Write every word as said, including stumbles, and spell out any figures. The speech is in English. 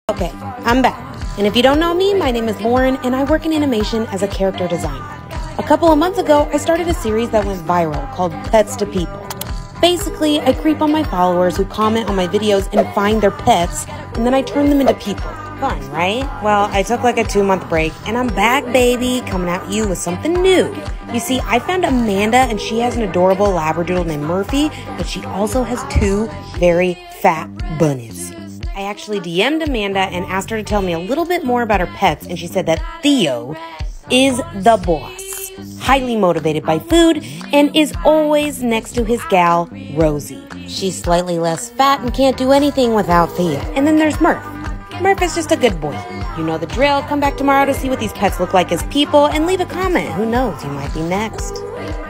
Okay, I'm back. And if you don't know me, my name is Lauren, and I work in animation as a character designer. A couple of months ago, I started a series that went viral called Pets to People. Basically, I creep on my followers who comment on my videos and find their pets, and then I turn them into people. Fun, right? Well, I took like a two-month break, and I'm back, baby, coming at you with something new. You see, I found Amanda, and she has an adorable Labradoodle named Murphy, but she also has two very fat bunnies. I actually D M'd Amanda and asked her to tell me a little bit more about her pets, and she said that Theo is the boss, highly motivated by food, and is always next to his gal, Rosie. She's slightly less fat and can't do anything without Theo. And then there's Murph. Murph is just a good boy. You know the drill. Come back tomorrow to see what these pets look like as people and leave a comment. Who knows, you might be next.